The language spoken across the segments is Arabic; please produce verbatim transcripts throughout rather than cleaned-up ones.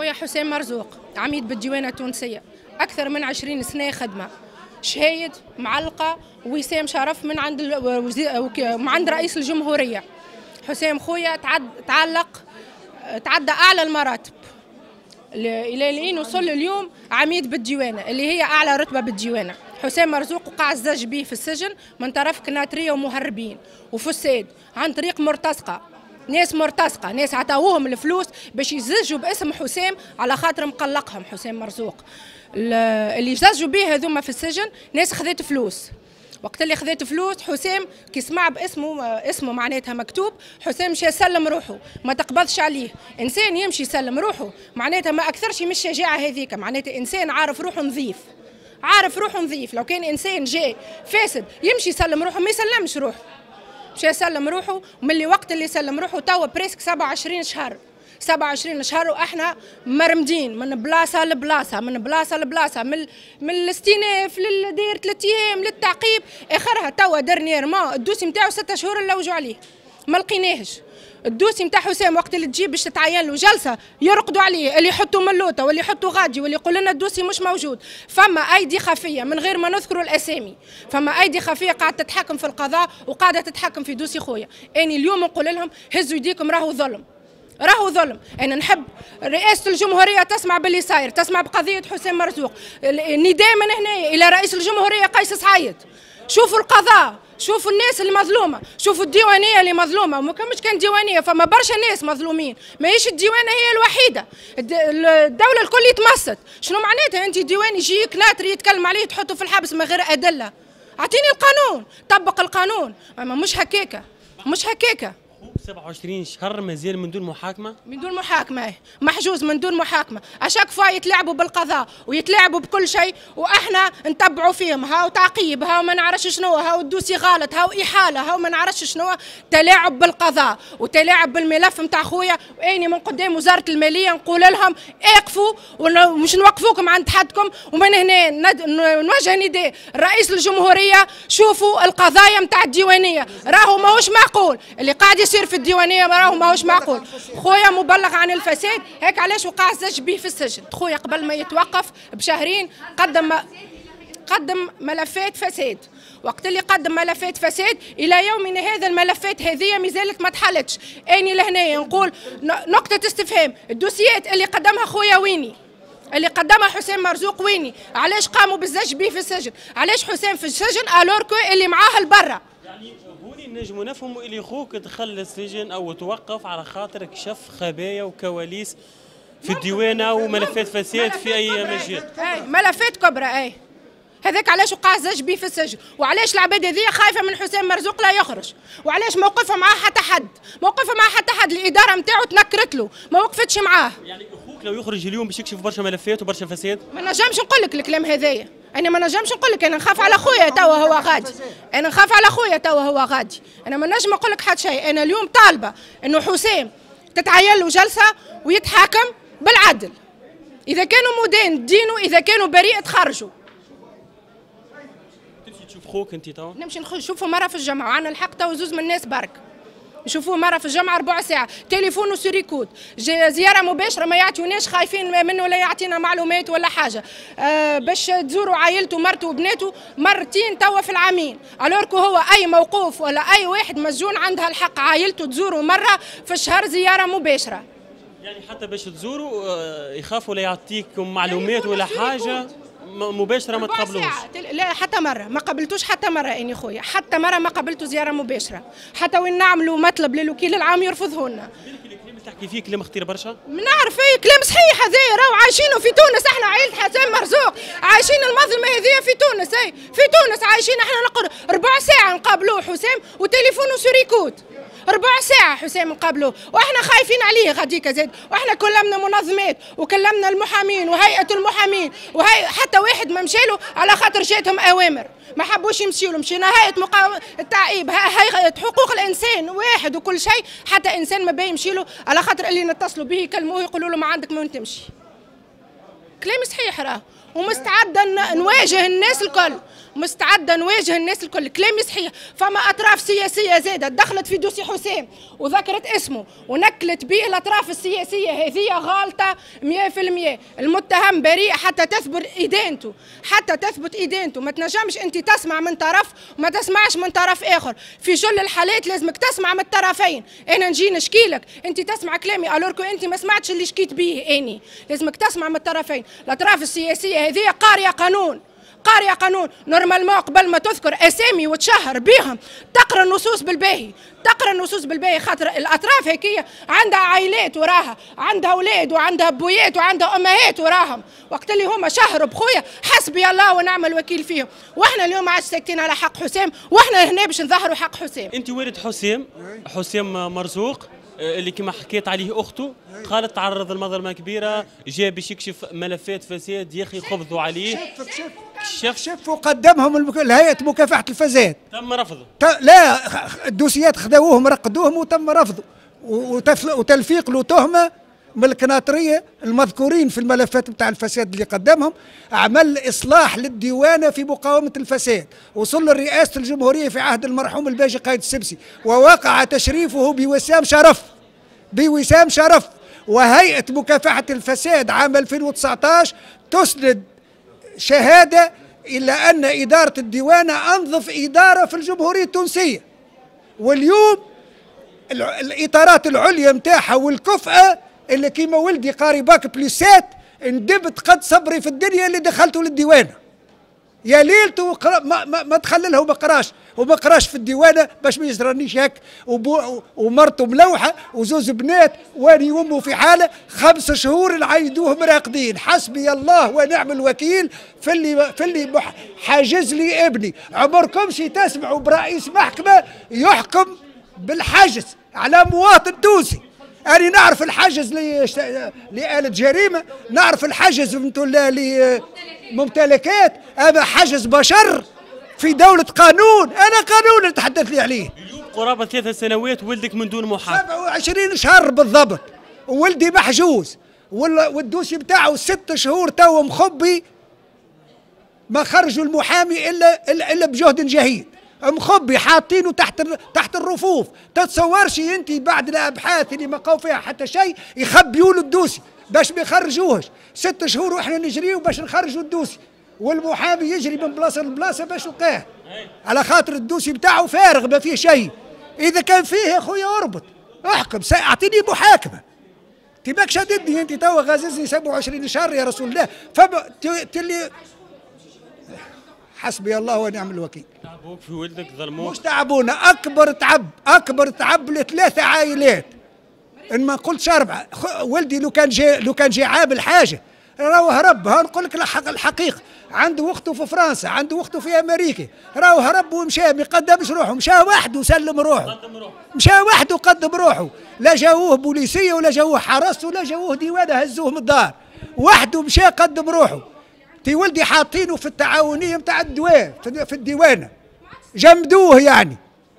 خويا حسين مرزوق عميد بالديوانة التونسية، أكثر من عشرين سنة خدمة، شهايد معلقة وسام شرف من عند من عند رئيس الجمهورية. حسام خويا تعلق تعدى أعلى المراتب إلى الآن وصل اليوم عميد بالديوانة اللي هي أعلى رتبة بالديوانة. حسام مرزوق وقع الزج به في السجن من طرف كناترية ومهربين وفساد عن طريق مرتزقة، ناس مرتزقة، ناس عطاوهم الفلوس باش يزجوا باسم حسام على خاطر مقلقهم حسام مرزوق. اللي زجوا به هذوما في السجن ناس خذت فلوس، وقت اللي خذت فلوس حسام كي سمع باسمه اسمه معناتها مكتوب، حسام مشى يسلم روحه، ما تقبضش عليه. انسان يمشي يسلم روحه معناتها ما اكثرش من الشجاعه هذيك، معناتها انسان عارف روحه نظيف، عارف روحه نظيف. لو كان انسان جاي فاسد يمشي يسلم روحه، ما يسلمش روحه، مشى يسلم روحه. ومن اللي وقت اللي سلم روحه توا بريسك سبعة وعشرين شهر، سبعة وعشرين شهر واحنا مرمدين من بلاصه لبلاصه، من بلاصه لبلاصه، من من الاستئناف للدير ثلاث ايام للتعقيب، اخرها توا درنييرمون الدوسي نتاعو ستة شهور نلوجوا عليه ما لقيناهش. الدوسي نتاع حسام وقت اللي تجيب باش تتعين له جلسه يرقدوا عليه، اللي يحطوا ملوطه واللي يحطوا غادي واللي يقول لنا الدوسي مش موجود. فما ايدي خفيه من غير ما نذكروا الاسامي، فما ايدي خفيه قاعده تتحكم في القضاء وقاعده تتحكم في دوسي خويا. اني اليوم نقول لهم هزوا يديكم، راهو ظلم، راهو ظلم. انا نحب رئاسه الجمهوريه تسمع باللي صاير، تسمع بقضيه حسام مرزوق. نداء من هنا الى رئيس الجمهوريه قيس سعيد، شوفوا القضاء، شوفوا الناس اللي مظلومه، شوفوا الديوانيه اللي مظلومه. وما كانش كان ديوانيه، فما برشا ناس مظلومين، ماهيش الديوانه هي الوحيده، الدوله الكل يتمسد. شنو معناتها انت ديواني يجيك ناطري يتكلم عليه تحطه في الحبس من غير ادله؟ اعطيني القانون، طبق القانون. اما مش هكاكه، مش هكاكه. سبعة وعشرين شهر مازال من دون محاكمه؟ من دون محاكمه، محجوز من دون محاكمه. اشاك فوا يتلعبوا بالقضاء ويتلعبوا بكل شيء، واحنا نتبعوا فيهم. هاو تعقيب، هاو ما نعرفش شنو، هاو الدوسي غلط، هاو احاله، هاو ما نعرفش شنو. تلاعب بالقضاء وتلاعب بالملف نتاع خويا. واني من قدام وزاره الماليه نقول لهم اقفوا ومش نوقفوكم عند حدكم. ومن هنا نوجه نداء رئيس الجمهوريه، شوفوا القضايا نتاع الديوانيه، راهو ماهوش معقول اللي قاعد يصير في الديوانيه، راهو ماهوش معقول. خويا مبلغ عن الفساد، هيك علاش وقع الزج به في السجن. خويا قبل ما يتوقف بشهرين قدم قدم ملفات فساد، وقت اللي قدم ملفات فساد الى يومنا هذا الملفات هذه ما زالت ما تحلتش. اني لهنا نقول نقطه استفهام، الدوسيات اللي قدمها خويا ويني؟ اللي قدمها حسام مرزوق ويني؟ علاش قاموا بالزج به في السجن؟ علاش حسام في السجن الوركو اللي معاه البرة؟ يعني هوني نجموا نفهموا اللي خوك دخل السجن او توقف على خاطر كشف خبايا وكواليس في الديوانه وملفات فساد في اي مجال. اي ملفات كبرى. اي هذاك علاش وقع الزج به في السجن، وعلاش العباد هذيا خايفه من حسام مرزوق لا يخرج، وعلاش موقفها معاه حتى حد، موقفها معاه حتى حد. الاداره نتاعو تنكرت له، ما وقفتش معاه. يعني اخوك لو يخرج اليوم باش يكشف برشا ملفات وبرشا فساد؟ ما نجمش نقول لك الكلام هذايا، انا ما نجمش نقول لك. انا نخاف على خويا توا هو غادي، انا نخاف على خويا توا هو غادي، انا ما نجم نقول لك حتى شيء. انا اليوم طالبه انه حسام تتعين له جلسه ويتحاكم بالعدل. اذا كانوا مدان دينوا، اذا كانوا بريء تخرجوا. تمشي تشوف خوك انت توا؟ نمشي نشوفه مره في الجمعه، وعندنا الحق توا زوز من الناس برك نشوفوه مره في الجمعه ربع ساعه، تليفونه سوريكود، زياره مباشره ما يعطيوناش، خايفين منه لا يعطينا معلومات ولا حاجه. آه باش تزوروا عائلته مرته وبناته مرتين توا في العامين، الوركو هو اي موقوف ولا اي واحد مسجون عندها الحق عائلته تزوروا مره في الشهر زياره مباشره. يعني حتى باش تزوروا يخافوا لا يعطيكم معلومات ولا حاجه مباشره ما تقابلوش؟ لا حتى مره ما قابلتوش، حتى مره اني خويا، حتى مره ما قابلته زياره مباشره. حتى وين نعملوا مطلب للوكيل العام يرفضه لنا. الكلام اللي تحكي فيه كلام خطير برشا. نعرف اي كلام صحيح هذايا، راهو عايشينه في تونس. احنا عائله حسام مرزوق عايشين المظلمه هذيا في تونس. اي في تونس عايشين احنا. نقول ربع ساعه نقابلوه حسام وتليفونه سوريكود، ربع ساعة حسام نقابلوه، واحنا خايفين عليه غاديكا زاد. واحنا كلمنا منظمات وكلمنا المحامين وهيئة المحامين، وهي حتى واحد ما مشاله على خاطر جاتهم أوامر ما حبوش يمشيوا له. مشينا هيئة مقاومة التعقيب، هيئة حقوق الإنسان واحد وكل شيء، حتى إنسان ما باي يمشي له على خاطر اللي نتصلوا به يكلموه يقولوا له ما عندك من تمشي. كلام صحيح راه. ومستعده نواجه الناس الكل، مستعده نواجه الناس الكل. كلامي صحيح، فما اطراف سياسيه زاده دخلت في دوسي حسام وذكرت اسمه ونكلت به الاطراف السياسيه هذه غالطه مئة بالمئة. المتهم بريء حتى تثبت ادانته، حتى تثبت ادانته. ما تنجمش انت تسمع من طرف وما تسمعش من طرف اخر، في جل الحالات لازمك تسمع من الطرفين. انا نجي نشكيلك انت تسمع كلامي الوركو انت ما سمعتش اللي شكيت به اني، لازمك تسمع من الطرفين. الاطراف السياسيه هذه قاريه قانون، قارية قانون. نورمالمون قبل ما تذكر اسامي وتشهر بهم تقرا النصوص بالباهي، تقرا النصوص بالباهي، خاطر الاطراف هيك عندها عائلات وراها، عندها اولاد وعندها بويات وعندها امهات وراهم. وقت اللي هما شهروا بخويا حسبي الله ونعم الوكيل فيهم. واحنا اليوم ما عادش ساكتين على حق حسام، واحنا هنا باش نظهروا حق حسام. انت والد حسام، حسام مرزوق اللي كما حكيت عليه اخته، قالت تعرض لمظلمه كبيره، جاء باش يكشف ملفات فساد يا اخي قبضوا عليه. شف شف شف وقدمهم لهيئه مكافحه الفساد، تم رفضه. لا الدوسيات خذوهم رقدوهم وتم رفضه، وتلفيق له تهمه من الكناطريه المذكورين في الملفات بتاع الفساد اللي قدمهم. عمل اصلاح للديوانه في مقاومه الفساد، وصل لرئاسه الجمهوريه في عهد المرحوم الباشا قايد السبسي، ووقع تشريفه بوسام شرف بوسام شرف. وهيئه مكافحه الفساد عام ألفين وتسعطاش تسند شهاده الى ان اداره الديوانه انظف اداره في الجمهوريه التونسيه. واليوم الاطارات العليا نتاعها والكفءه اللي كيما ولدي قاري باك بليسات ندبت قد صبري في الدنيا اللي دخلته للديوانه. يا ليلته ما, ما, ما تخللها وما قراش وما قراش في الديوانه باش ما يجرنيش هيك. ومرته ملوحه وزوز بنات واني وامه في حاله، خمس شهور نعيدوهم راقدين. حسبي الله ونعم الوكيل في اللي في اللي حاجز لي ابني. عمركمش تسمعوا برئيس محكمه يحكم بالحجز على مواطن تونسي. أنا نعرف الحجز لآلة جريمة، نعرف الحجز لممتلكات، أما حجز بشر في دولة قانون. أنا قانون اللي تحدث لي عليه. اليوم قرابة ثلاث سنوات ولدك من دون محامي، سبعة وعشرين شهر بالضبط، وولدي محجوز، والدوسي بتاعه ست شهور تو مخبي. ما خرجوا المحامي إلا إلا, إلا بجهد جهيد، مخبي حاطينه تحت تحت الرفوف. تتصورش انت بعد الابحاث اللي ما قاو فيها حتى شيء يخبيوا له الدوسي باش ما يخرجوهش. ست شهور واحنا نجريو باش نخرجوا الدوسي، والمحامي يجري من بلاصه لبلاصه باش يلقاه، على خاطر الدوسي بتاعه فارغ ما فيه شيء. اذا كان فيه يا خويا اربط احكم، اعطيني محاكمه. انت ماك شددني انت توا غاززني سبعة وعشرين شهر يا رسول الله. فما تلي حسبي الله ونعم الوكيل. تعبوك في ولدك، ظلموك؟ مش تعبونا، اكبر تعب اكبر تعب لثلاثه عائلات، ان ما قلتش اربعه. ولدي لو كان جاي لو كان جاي عامل حاجه راهو هرب. ها نقول لك الحقيقه، عنده اخته في فرنسا، عنده اخته في امريكا، راهو هرب ومشى، ما قدمش روحه، مشى وحده وسلم روحه، مشى وحده وقدم روحه. لا جاوه بوليسيه ولا جاوه حرس ولا جاوه ديوانه هزوه من الدار، وحده مشى قدم روحه. تي ولدي حاطينه في التعاونيه نتاع الدواء في الديوانه، جمدوه يعني.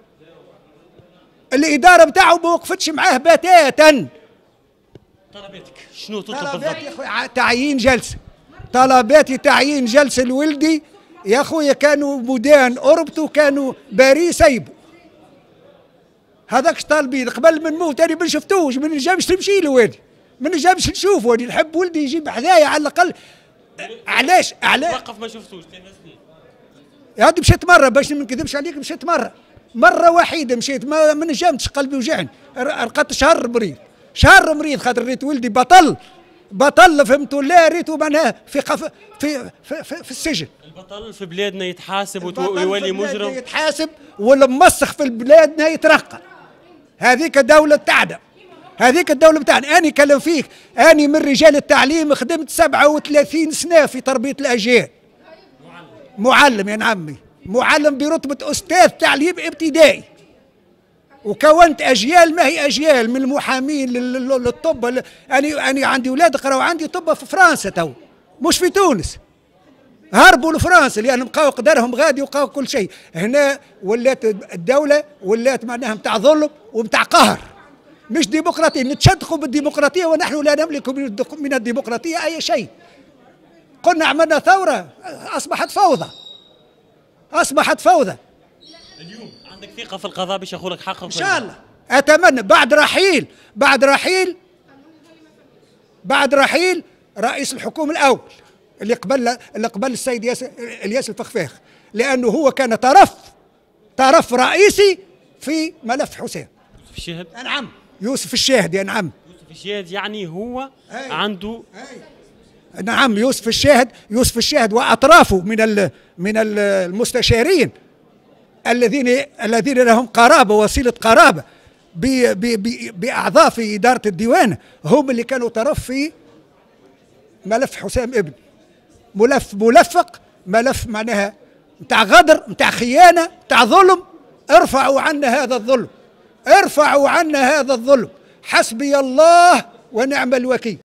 الاداره نتاعو ما وقفتش معاه بتاتا. طلباتك شنو تطلب بالضبط؟ طلباتي تعيين جلسه، طلباتي تعيين جلسه لولدي يا خويا. كانوا مدان أربطوا، كانوا باري سيبوا. هذاكش طالبين قبل من موت. انا ما شفتوش، ما نجمش تمشي له وادي، ما نجمش نشوفه. انا نحب ولدي يجيب حذايا على الاقل. علاش علاش وقف ما شفتوش ثلاث سنين؟ يا ودي مشيت مره باش ما نكذبش عليك، مشيت مره مره وحيده مشيت، ما, ما نجمتش، قلبي وجعني. رقدت شهر مريض، شهر مريض، خاطر ريت ولدي بطل بطل فهمتوا. لا ريتو معناها في قف في في, في, في السجن. البطل في بلادنا يتحاسب ويولي مجرم، يتحاسب، والمسخ في بلادنا يترقى. هذيك الدوله تاعنا، هذيك الدولة بتاعنا. أنا كلم فيك، أنا من رجال التعليم، خدمت سبعة وثلاثين سنة في تربية الأجيال. معلم يا عمي، معلم برتبة أستاذ تعليم ابتدائي، وكونت أجيال ما هي أجيال، من المحامين للطب. أنا أنا عندي أولاد قراوا عندي طب في فرنسا تو، مش في تونس. هربوا لفرنسا لأن بقاو قدرهم غادي وبقاو كل شيء. هنا ولات الدولة ولات معناها متاع ظلم ومتاع قهر، مش ديمقراطية. نتشدقوا بالديمقراطية ونحن لا نملك من الديمقراطية أي شيء. قلنا عملنا ثورة، أصبحت فوضى، أصبحت فوضى. اليوم عندك ثقة في القضاء باش ياخذ لك حقك؟ إن شاء الله، أتمنى بعد رحيل بعد رحيل بعد رحيل رئيس الحكومة الأول اللي قبل اللي قبل السيد ياسر الياس الفخفاخ، لأنه هو كان طرف طرف رئيسي في ملف حسين. يوسف الشاهد؟ نعم، يوسف الشاهد يا نعم. يوسف الشاهد يعني هو هي. عنده هي. نعم، يوسف الشاهد يوسف الشاهد وأطرافه من ال من المستشارين الذين الذين لهم قرابة وصلة قرابة بأعضاء في إدارة الديوان، هم اللي كانوا طرف في ملف حسام ابن، ملف ملفق، ملف معناها متاع غدر، متاع خيانة، متاع ظلم. ارفعوا عنا هذا الظلم، ارفعوا عنا هذا الظلم، حسبي الله ونعم الوكيل.